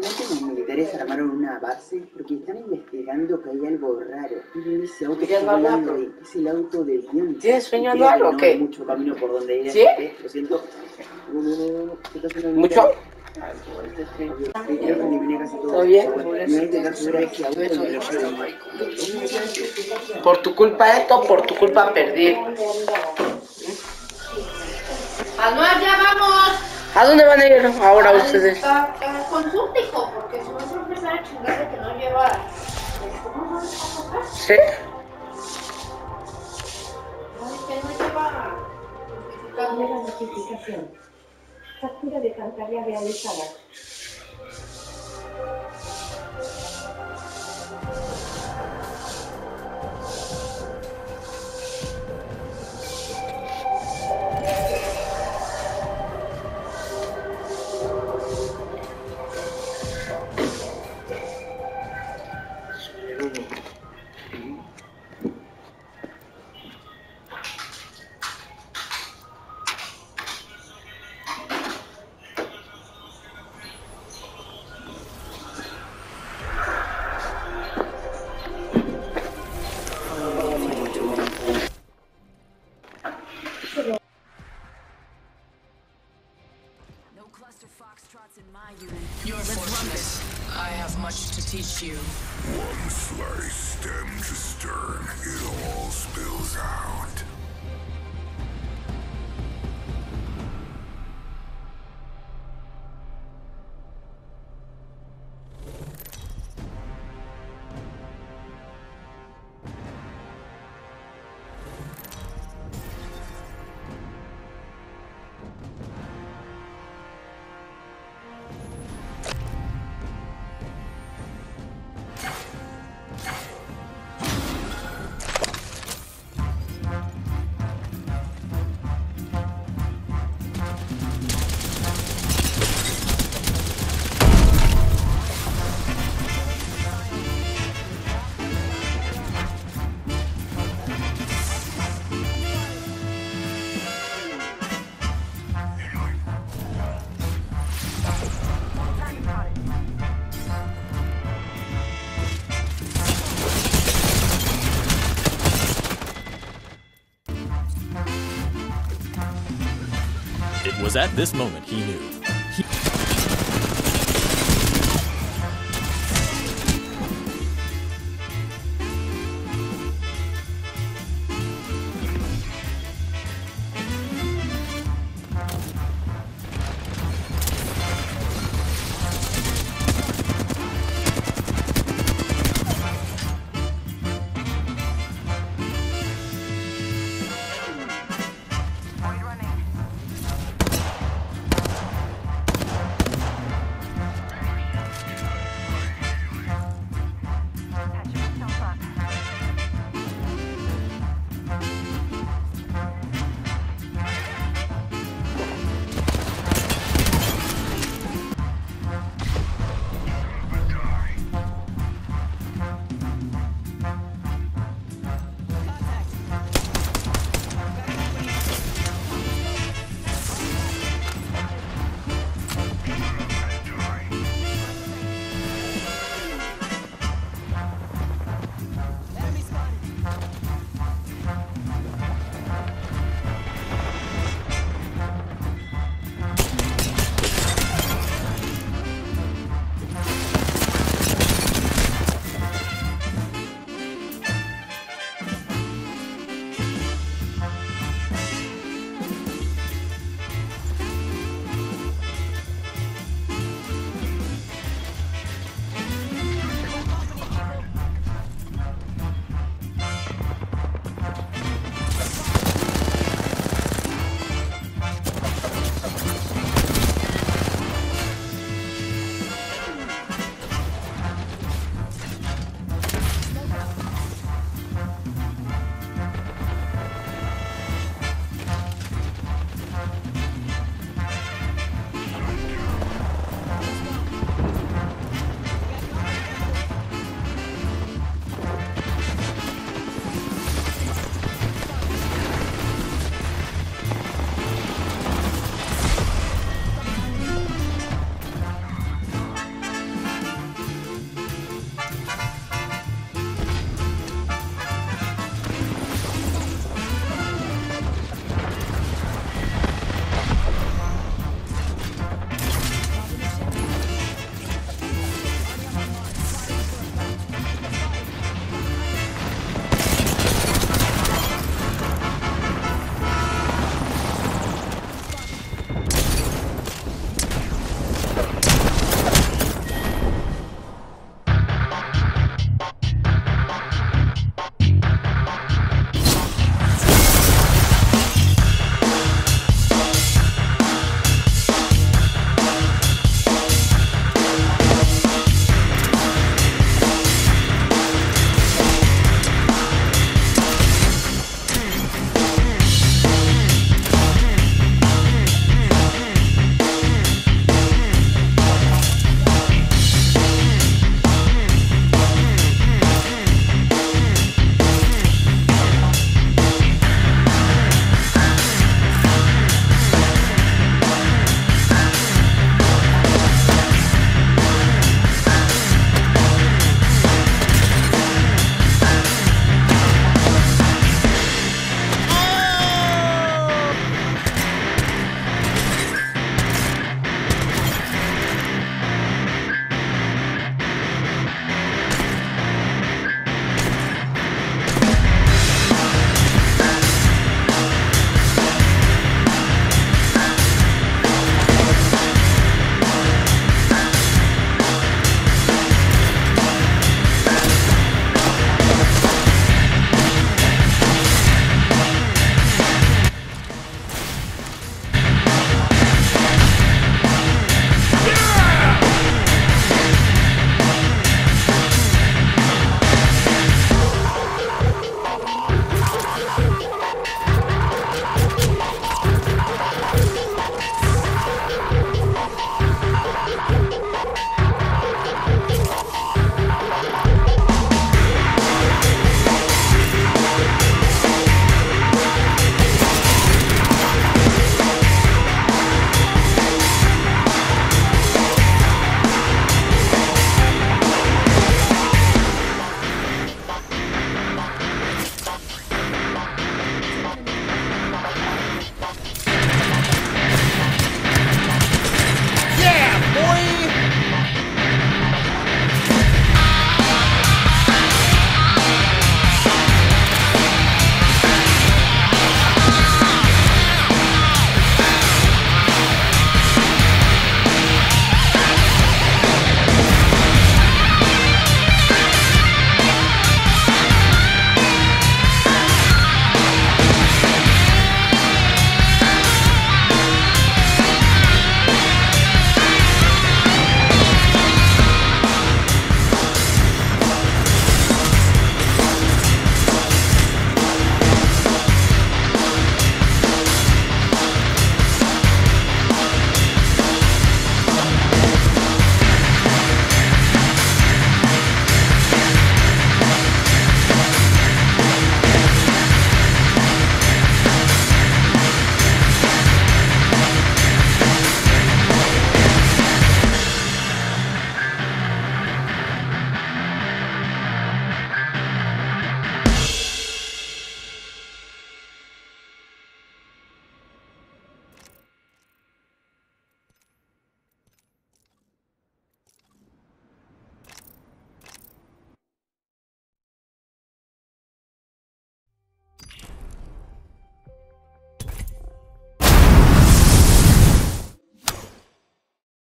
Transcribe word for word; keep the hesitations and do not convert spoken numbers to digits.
Aparentemente los militares armaron una base porque están investigando que hay algo raro. Y ese auto que está volando ahí es el auto del guión. ¿Tienes sueño algo o qué? No hay mucho camino por donde ir. ¿Sí? Lo siento. No, no, no, no. ¿Qué está haciendo el ¿Mucho? ¿Todo bien? Por tu culpa esto, por tu culpa perdí. Anuar, ya vamos. ¿A dónde van a ir ahora a ustedes? Con su hijo, porque su maestro empieza a chingarle que no lleva. ¿Cómo no lleva? ¿Sí? No, que no lleva. Primera notificación. Factura de pantalla realizada. You're fortunate. I have much to teach you. One slice, stem to stern, it all spills out. It was at this moment he knew.